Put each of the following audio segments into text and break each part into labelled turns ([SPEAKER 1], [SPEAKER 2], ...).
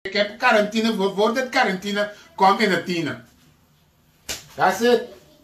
[SPEAKER 1] Ik heb quarantine, voor het quarantine, kom in de tiener. That's it.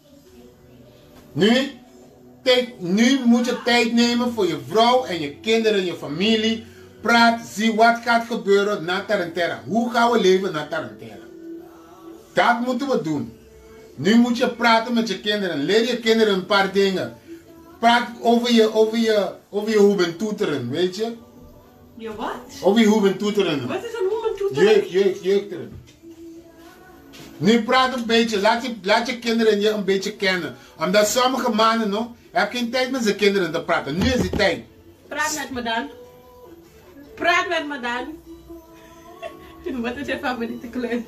[SPEAKER 1] Nu moet je tijd nemen voor je vrouw en je kinderen, je familie. Praat, zie wat gaat gebeuren na Tarantella. Hoe gaan we leven na Tarantella? Dat moeten we doen. Nu moet je praten met je kinderen. Leer je kinderen een paar dingen. Praat over je hoe bent toeteren, weet je?
[SPEAKER 2] Je wat?
[SPEAKER 1] Over je hoe bent toeteren.
[SPEAKER 2] Wat is een hoe bent toeteren?
[SPEAKER 1] Jeugderen. Nu praat een beetje, laat je kinderen je een beetje kennen. Omdat sommige mannen nog, hebben geen tijd met zijn kinderen te praten. Nu is die tijd.
[SPEAKER 2] Praat met me dan. Praat met me dan. Wat is je favoriete kleur?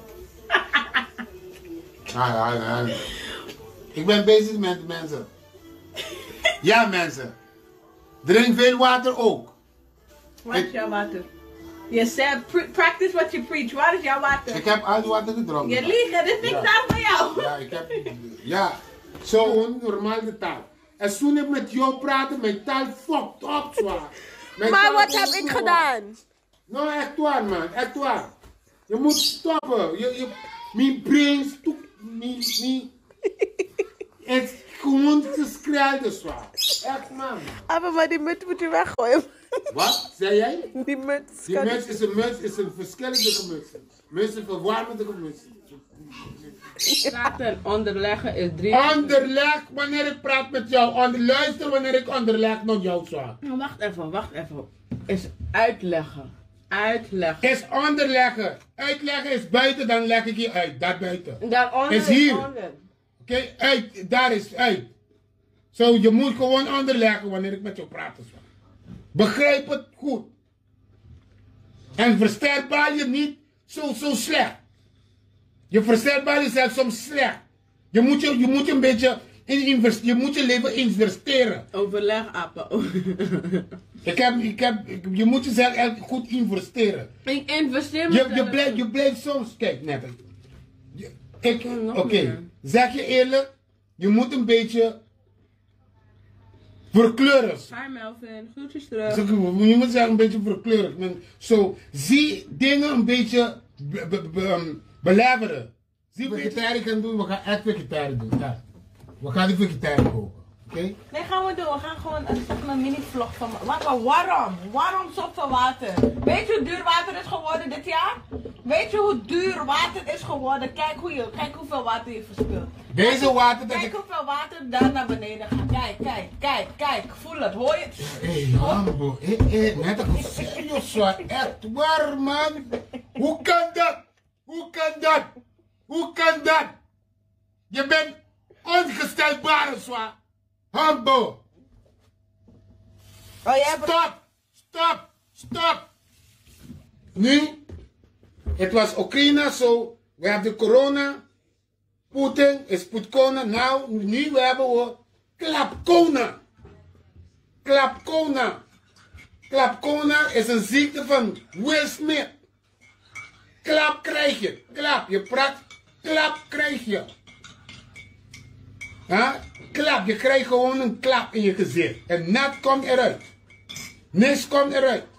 [SPEAKER 1] Ik ben bezig met mensen. Ja, mensen. Drink veel water ook.
[SPEAKER 2] Wat is jouw water? Je zegt, practice what you preach. Waar is jouw water?
[SPEAKER 1] Ik heb al die water gedronken.
[SPEAKER 2] Je liegt, dit is niks daar voor jou.
[SPEAKER 1] Ja, ik heb... Ja, zo normaal de taal. En toen ik met jou praatte, mijn taal fucked up zwaar.
[SPEAKER 2] Maar wat heb ik gedaan?
[SPEAKER 1] Nou, echt waar, man. Echt waar. Je moet stoppen. Mijn brain stuk... Het is gewoon te schrijven zwaar. Echt, man.
[SPEAKER 2] Maar die muts moet je weggooien.
[SPEAKER 1] Wat? Zei jij?
[SPEAKER 2] Die muts.
[SPEAKER 1] Die muts is een verschillende muts. Mensen verwarmen de muts.
[SPEAKER 2] Praten onderleggen is 3.
[SPEAKER 1] Onderleg wanneer ik praat met jou. Luister wanneer ik onderleg met jou zwaar.
[SPEAKER 2] Wacht even. Is uitleggen. Uitleggen.
[SPEAKER 1] Is onderleggen. Uitleggen is buiten, dan leg ik je uit. Daar buiten.
[SPEAKER 2] Daaronder
[SPEAKER 1] is hier.
[SPEAKER 2] Onder.
[SPEAKER 1] Oké, uit. Daar is uit. Zo, je moet gewoon onderleggen wanneer ik met jou praat. Zwaar. Begrijp het goed. En versterbaar je niet zo slecht. Je versterbaar jezelf soms slecht. Je moet een beetje je moet je leven investeren.
[SPEAKER 2] Overleg, appen.
[SPEAKER 1] Je moet jezelf echt goed investeren.
[SPEAKER 2] Ik investeer mezelf.
[SPEAKER 1] Je blijft soms, kijk net. Oké, zeg je eerlijk, je moet een beetje verkleuren.
[SPEAKER 2] Hi Melvin, groetjes terug.
[SPEAKER 1] Je moet zeggen een beetje verkleuren. Zo, zie dingen een beetje beleveren. Zie vegetarisch gaan doen, we gaan echt vegetarisch doen. Ja. We gaan die vegetarisch koken. Oké?
[SPEAKER 2] Nee, gaan we doen. We gaan gewoon een mini-vlog van maken. Waarom zoveel water? Weet je hoe duur water is geworden dit jaar? Weet je hoe duur water is geworden? Kijk hoeveel water je verspilt.
[SPEAKER 1] Deze water...
[SPEAKER 2] Kijk hoeveel water daar naar beneden gaat. Kijk. Voel het. Hoor je het?
[SPEAKER 1] Hé, Hambo. Net een serieus zwaar. Echt waar, man. Hoe kan dat? Je bent ongestelbare zwaar. Hambo. Stop. Nu, het was Oekraïne, zo. We hebben de corona. Poetin is Putkona. Nou, nu hebben we Klapkona is een ziekte van Will Smith. Klap krijg je. Je praat, klap krijg je. Klap, je krijgt gewoon een klap in je gezicht. En nat komt eruit. Niks komt eruit.